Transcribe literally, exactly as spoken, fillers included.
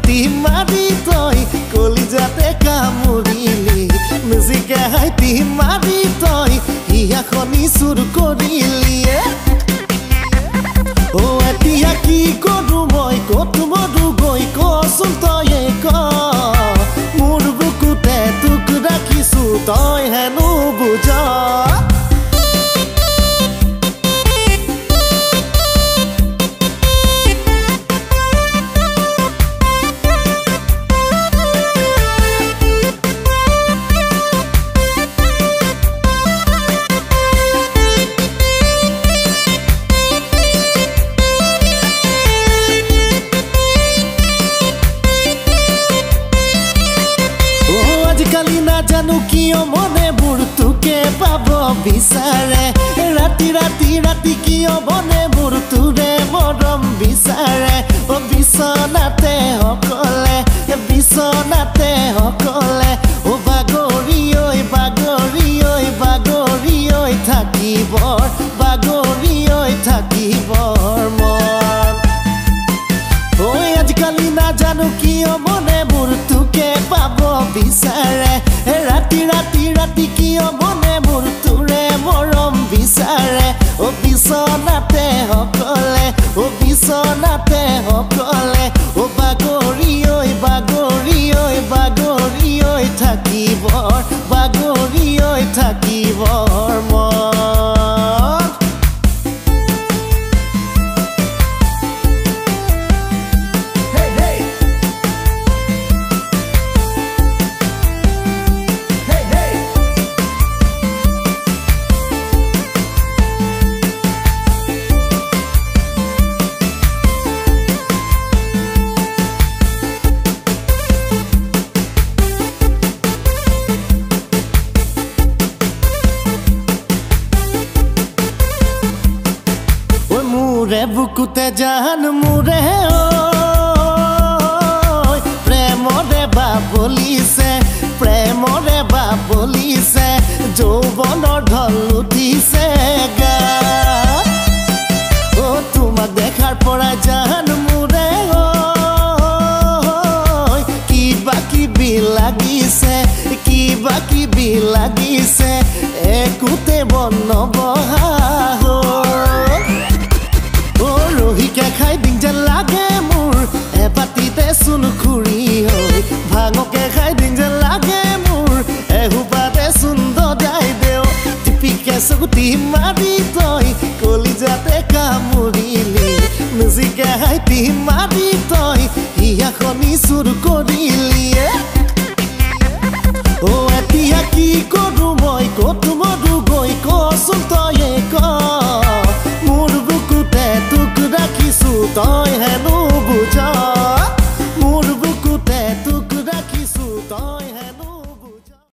চেগুটি মাৰি তই কলিজাতে কামুৰিলি মিউজিকে হাইতি মাৰি তই হিয়াখনি চুৰ কৰিলি অ এতিয়া কি কৰো মই কত মৰো গৈ কচোন তই ক মোৰ বুকুতে তোক ৰাখিছো তই হেনো বুজ জানো কিয় মনে বোৰ তোকে পাব বিচাৰে ৰাতি ৰাতি ৰাতি কিয় মনে বোৰ তোৰে মৰম বিচাৰে অ বিছনাতে অকলে বিছনাতে অকলে অ বাগৰি ঐ বাগৰি ঐ বাগৰি ঐ থাকিব বাগৰি ঐ থাকিব মন ঐ আজিকালি নাজানো কিয় মনে বোৰ তোকে পাব বিচাৰে ৰাতি ৰাতি ৰাতি কিয় মনে মোৰ তোৰে মৰম বিচাৰে অ বিছনাতে অকলে অ বিছনাতে অকলে অ বাগৰি ঐ বাগৰি ঐ বাগৰি ঐ থাকিব বাগৰি ঐ থাকিব মন মুরে বুকুতে জান মুরে প্রেমরে বাবলিছে প্রেমরে বাবলিছে যৌবনৰ ঢল উঠিছে গা ও তোমাক দেখাৰ পৰা জান মুৰে কিবা কিবি লাগিছে কিবা কিবি লাগিছে একোতে মন নবহা খাই দিন যেন লাগে মোৰ এপাতিতে চুন খুৰি হৈ ভাঙকে খাই দিন যেন লাগে মোৰ এহুপাতে চুন দদাই দেও টিপিকে চকুটি মাৰি তই কলিজাতে কামুৰিলি মিউজিকে হাইতি মাৰি তই হিয়াখনি চুৰ কৰিলি অ এতিয়া কি কৰো মই কত মৰো গৈ কচোন